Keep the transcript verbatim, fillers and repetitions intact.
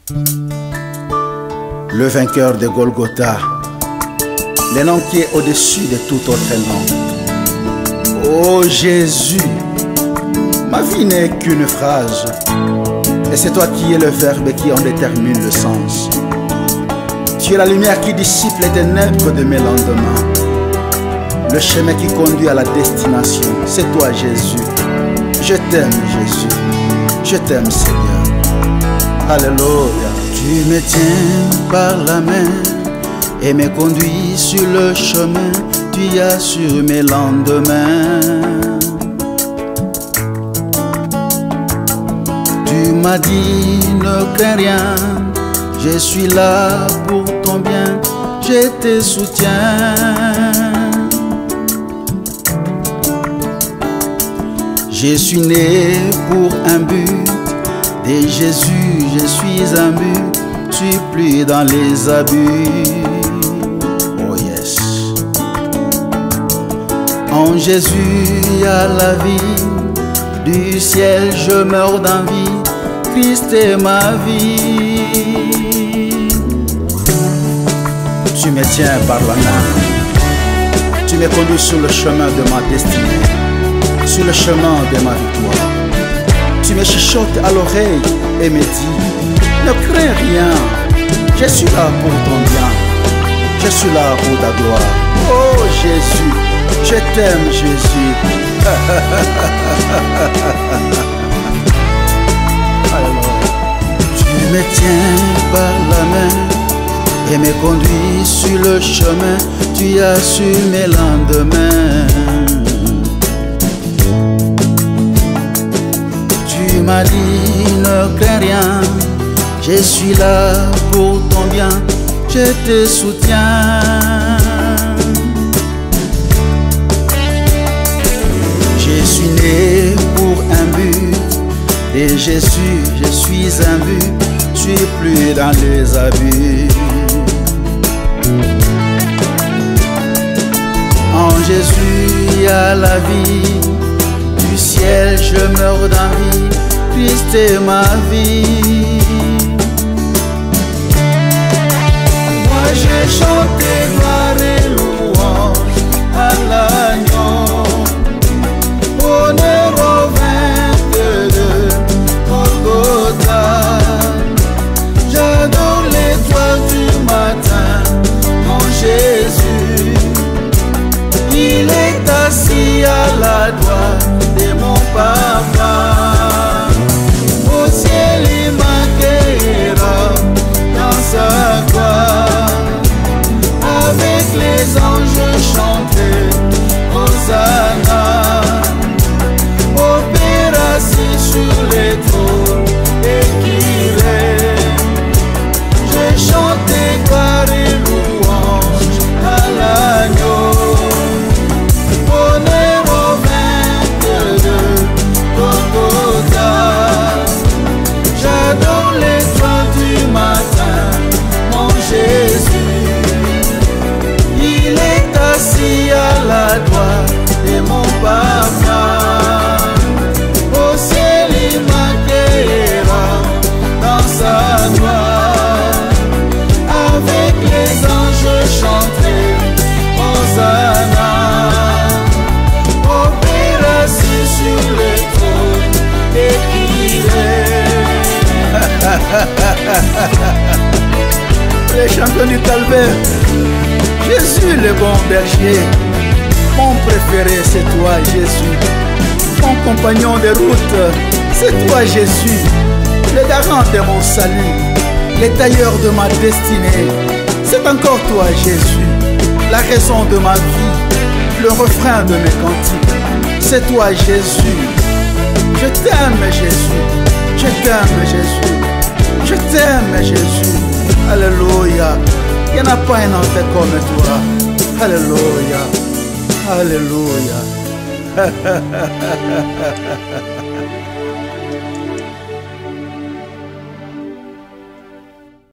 Le vainqueur de Golgotha, le nom qui est au-dessus de tout autre nom. Oh Jésus, ma vie n'est qu'une phrase, et c'est toi qui es le verbe qui en détermine le sens. Tu es la lumière qui dissipe les ténèbres de mes lendemains, le chemin qui conduit à la destination. C'est toi Jésus. Je t'aime Jésus, je t'aime Seigneur. Alléluia. Tu me tiens par la main et me conduis sur le chemin. Tu assures mes lendemains. Tu m'as dit ne crains rien, je suis là pour ton bien, je te soutiens. Je suis né pour un but, de Jésus je suis un but, je suis plus dans les abus. Oh yes. En Jésus il y a la vie, du ciel je meurs d'envie, Christ est ma vie. Tu me tiens par la main, tu me conduis sur le chemin de ma destinée, sur le chemin de ma victoire. Tu me chuchotes à l'oreille et me dis ne crains rien, je suis là pour ton bien, je suis là pour ta gloire. Oh Jésus, je t'aime Jésus. Tu me tiens par la main et me conduis sur le chemin, tu assures mes lendemains. Tu m'as dit ne crains rien, je suis là pour ton bien, je te soutiens. Je suis né pour un but, et Jésus je suis un but, je suis plus dans les abus. En Jésus il y a la vie, du ciel je meurs d'envie, Christ est ma vie. Moi j'ai chanté gloire et louange à l'agneau, honneur au vainqueur de Golgotha. J'adore l'étoile du matin, mon Jésus. Il est assis à la droite de mon papa. Au ciel il m'accueillera dans sa gloire. Avec les anges chanter Hosanna. Au Père assis sur les trônes et qui règne. J'ai chanté gloire et louange à l'agneau. J'adore l'étoile du matin, mon Jésus. Il est assis à la droite de mon papa. Au ciel il m'accueillera dans sa gloire. Avec les anges chanter Hosanna. Au Père assis sur le trône et qui règne. Les champions du calvaire, Jésus le bon berger. Mon préféré c'est toi Jésus. Mon compagnon de route, c'est toi Jésus. Le garant de mon salut, le tailleur de ma destinée, c'est encore toi Jésus. La raison de ma vie, le refrain de mes cantiques, c'est toi Jésus. Je t'aime Jésus, je t'aime Jésus, je t'aime Jésus. Alléluia, il n'y en a pas un autre comme toi. Alléluia, alléluia.